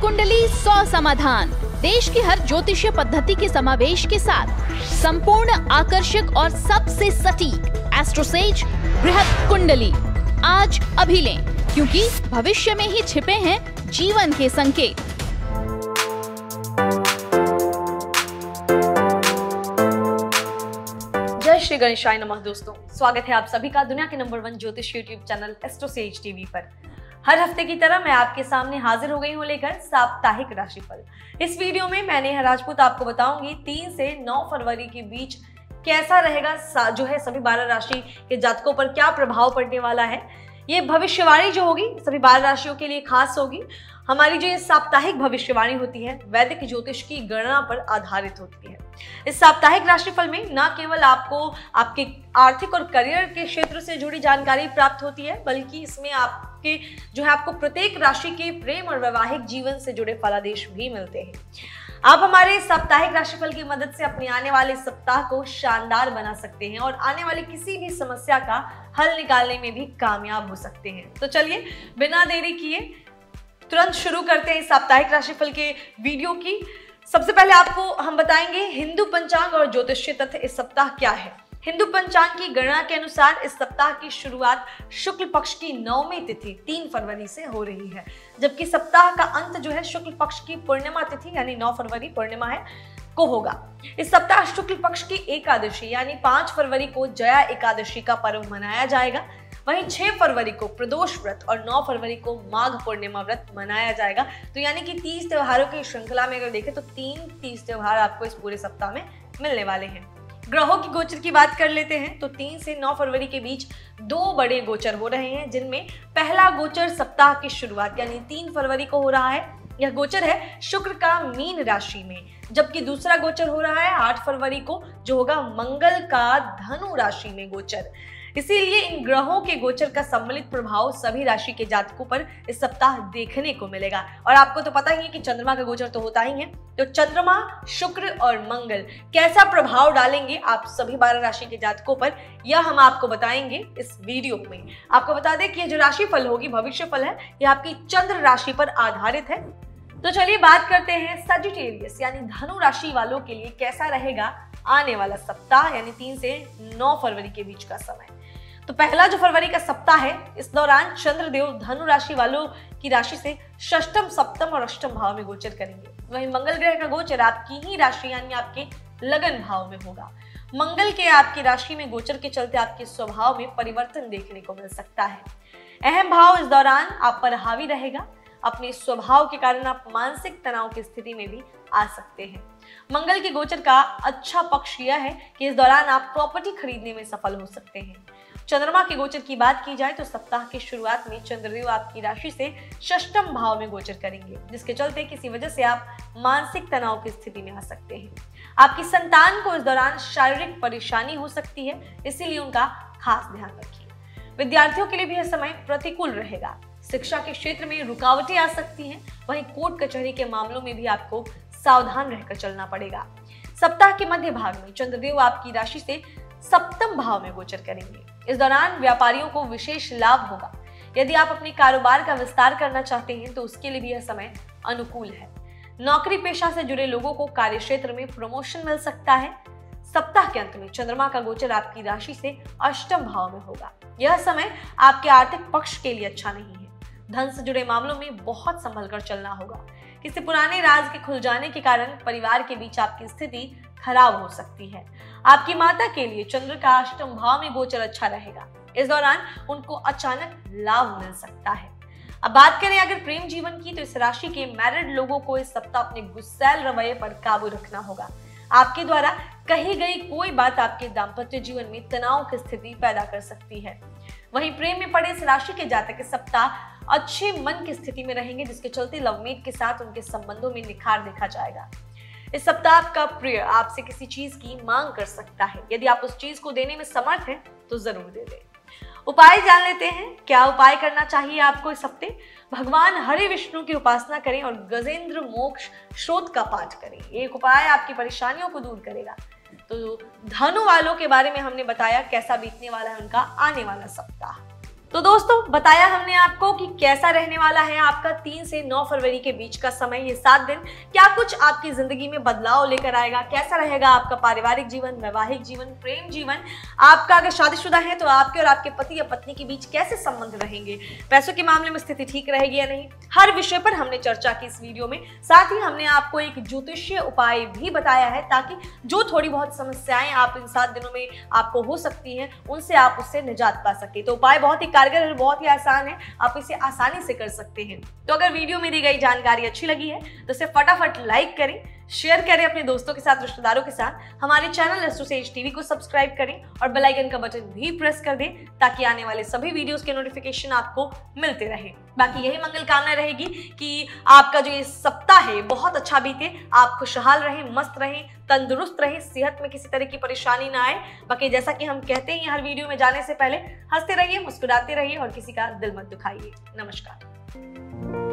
कुंडली 100 समाधान, देश की हर ज्योतिषीय पद्धति के समावेश के साथ संपूर्ण, आकर्षक और सबसे सटीक एस्ट्रोसेज बृहत कुंडली। आज अभी लें, क्योंकि भविष्य में ही छिपे हैं जीवन के संकेत। जय श्री गणेशाय नमः। दोस्तों, स्वागत है आप सभी का दुनिया के नंबर 1 ज्योतिष यूट्यूब चैनल एस्ट्रोसेज टीवी पर। हर हफ्ते की तरह मैं आपके सामने हाजिर हो गई हूँ लेकर साप्ताहिक राशिफल। इस वीडियो में मैं नेहा राजपूत आपको बताऊंगी 3 से 9 फरवरी के बीच कैसा रहेगा, जो है सभी 12 राशि के जातकों पर क्या प्रभाव पड़ने वाला है। ये भविष्यवाणी जो होगी सभी 12 राशियों के लिए खास होगी। हमारी जो ये साप्ताहिक भविष्यवाणी होती है वैदिक ज्योतिष की गणना पर आधारित होती है। इस साप्ताहिक राशिफल में न केवल आपको आपके आर्थिक और करियर के क्षेत्र से जुड़ी जानकारी प्राप्त होती है, बल्कि इसमें आपके जो है आपको प्रत्येक राशि के प्रेम और वैवाहिक जीवन से जुड़े फलादेश भी मिलते हैं। आप हमारे साप्ताहिक राशिफल की मदद से अपने आने वाले सप्ताह को शानदार बना सकते हैं और आने वाली किसी भी समस्या का हल निकालने में भी कामयाब हो सकते हैं। तो चलिए बिना देरी किए तुरंत शुरू करते हैं इस साप्ताहिक राशिफल के वीडियो की। सबसे पहले आपको हम बताएंगे हिंदू पंचांग और ज्योतिषीय तथ्य इस सप्ताह क्या है। हिंदू पंचांग की गणना के अनुसार इस सप्ताह की शुरुआत शुक्ल पक्ष की 9वीं तिथि 3 फरवरी से हो रही है, जबकि सप्ताह का अंत जो है शुक्ल पक्ष की पूर्णिमा तिथि यानी 9 फरवरी पूर्णिमा है को होगा। इस सप्ताह शुक्ल पक्ष की एकादशी यानी 5 फरवरी को जया एकादशी का पर्व मनाया जाएगा। वहीं 6 फरवरी को प्रदोष व्रत और 9 फरवरी को माघ पूर्णिमा व्रत मनाया जाएगा। तो यानी कि 30 त्योहारों की श्रृंखला में अगर देखें तो 30 त्योहार आपको इस पूरे सप्ताह में मिलने वाले हैं। ग्रहों की गोचर की बात कर लेते हैं तो 3 से 9 फरवरी के बीच 2 बड़े गोचर हो रहे हैं, जिनमें पहला गोचर सप्ताह की शुरुआत यानी 3 फरवरी को हो रहा है। यह गोचर है शुक्र का मीन राशि में, जबकि दूसरा गोचर हो रहा है 8 फरवरी को, जो होगा मंगल का धनु राशि में गोचर। इसीलिए इन ग्रहों के गोचर का सम्मिलित प्रभाव सभी राशि के जातकों पर इस सप्ताह देखने को मिलेगा। और आपको तो पता ही है कि चंद्रमा का गोचर तो होता ही है, तो चंद्रमा, शुक्र और मंगल कैसा प्रभाव डालेंगे आप सभी 12 राशि के जातकों पर, यह हम आपको बताएंगे इस वीडियो में। आपको बता दें कि यह जो राशिफल होगी, भविष्य फल है, यह आपकी चंद्र राशि पर आधारित है। तो चलिए बात करते हैं सजिटेरियस यानी धनु राशि वालों के लिए कैसा रहेगा आने वाला सप्ताह यानी 3 से 9 फरवरी के बीच का समय। तो पहला जो फरवरी का सप्ताह है, इस दौरान चंद्रदेव धनु राशि वालों की राशि से षष्टम, सप्तम और अष्टम भाव में गोचर करेंगे। वहीं मंगल ग्रह का गोचर आपकी ही राशि यानी आपके लगन भाव में होगा। मंगल के आपकी राशि में गोचर के चलते आपके स्वभाव में परिवर्तन देखने को मिल सकता है। अहम भाव इस दौरान आप पर हावी रहेगा। अपने स्वभाव के कारण आप मानसिक तनाव की स्थिति में भी आ सकते हैं। मंगल के गोचर का अच्छा पक्ष यह है कि इस दौरान आप प्रॉपर्टी खरीदने में सफल हो सकते हैं। चंद्रमा के गोचर की बात की जाए तो सप्ताह की शुरुआत में चंद्रदेव आपकी राशि से षष्टम भाव में गोचर करेंगे, जिसके चलते किसी वजह से आप मानसिक तनाव की स्थिति में आ सकते हैं। आपकी संतान को इस दौरान शारीरिक परेशानी हो सकती है, इसीलिए उनका खास ध्यान रखिए। विद्यार्थियों के लिए भी यह समय प्रतिकूल रहेगा। शिक्षा के क्षेत्र में रुकावटें आ सकती हैं। वहीं कोर्ट कचहरी के मामलों में भी आपको सावधान रहकर चलना पड़ेगा। सप्ताह के मध्य भाग में चंद्रदेव आपकी राशि से सप्तम भाव में गोचर करेंगे। इस दौरान व्यापारियों को विशेष लाभ होगा। यदि आप अपने कारोबार का विस्तार करना चाहते हैं तो उसके लिए भी यह समय अनुकूल है। नौकरी पेशा से जुड़े लोगों को कार्य क्षेत्र में प्रमोशन मिल सकता है। सप्ताह के अंत में चंद्रमा का गोचर आपकी राशि से अष्टम भाव में होगा। यह समय आपके आर्थिक पक्ष के लिए अच्छा नहीं है। धन से जुड़े मामलों में बहुत संभल कर चलना होगा। किसी पुराने राज के खुल जाने के कारण परिवार के बीच आपकी स्थिति खराब हो सकती है। आपकी माता के लिए चंद्र का अष्टम भाव में गोचर अच्छा रहेगा। इस दौरान उनको अचानक लाभ मिल सकता है। अब बात करें अगर प्रेम जीवन की, तो इस राशि के मैरिड लोगों को इस सप्ताह अपने गुस्सैल रवैये पर काबू रखना होगा। आपके द्वारा कही गई कोई बात आपके दाम्पत्य जीवन में तनाव की स्थिति पैदा कर सकती है। वहीं प्रेम में पड़े इस राशि के जातक इस सप्ताह अच्छे मन की स्थिति में रहेंगे, जिसके चलते लवमेट के साथ उनके संबंधों में निखार देखा जाएगा। इस सप्ताह आपका प्रिय आपसे किसी चीज की मांग कर सकता है। यदि आप उस चीज को देने में समर्थ हैं तो जरूर दे दें। उपाय जान लेते हैं। क्या उपाय करना चाहिए आपको इस हफ्ते? भगवान हरि विष्णु की उपासना करें और गजेंद्र मोक्ष श्रोत का पाठ करें। एक उपाय आपकी परेशानियों को दूर करेगा। तो धनु वालों के बारे में हमने बताया कैसा बीतने वाला है उनका आने वाला सप्ताह। तो दोस्तों बताया हमने आपको कि कैसा रहने वाला है आपका 3 से 9 फरवरी के बीच का समय, ये 7 दिन क्या कुछ आपकी जिंदगी में बदलाव लेकर आएगा, कैसा रहेगा आपका पारिवारिक जीवन, वैवाहिक जीवन, प्रेम जीवन, आपका अगर शादीशुदा है तो आपके और आपके पति या पत्नी के बीच कैसे संबंध रहेंगे, पैसों के मामले में स्थिति ठीक रहेगी या नहीं, हर विषय पर हमने चर्चा की इस वीडियो में। साथ ही हमने आपको एक ज्योतिषीय उपाय भी बताया है ताकि जो थोड़ी बहुत समस्याएं आप इन 7 दिनों में आपको हो सकती हैं उनसे आप उससे निजात पा सके। तो उपाय बहुत ही कारगर और बहुत ही आसान है, आप इसे आसानी से कर सकते हैं। तो अगर वीडियो में दी गई जानकारी अच्छी लगी है तो इसे फटाफट लाइक करें, शेयर करें अपने दोस्तों के साथ, रिश्तेदारों के साथ। हमारे चैनल एस्ट्रोसेज टीवी को सब्सक्राइब करें और बेल आइकन का बटन भी प्रेस कर दें ताकि आने वाले सभी वीडियोस के नोटिफिकेशन आपको मिलते रहे। बाकी यही मंगल कामना रहेगी कि आपका जो ये सप्ताह है बहुत अच्छा बीते, आप खुशहाल रहें, मस्त रहें, तंदुरुस्त रहें, सेहत में किसी तरह की परेशानी ना आए। बाकी जैसा कि हम कहते हैं हर वीडियो में जाने से पहले हंसते रहिए, मुस्कुराते रहिए और किसी का दिल मत दुखाइए। नमस्कार।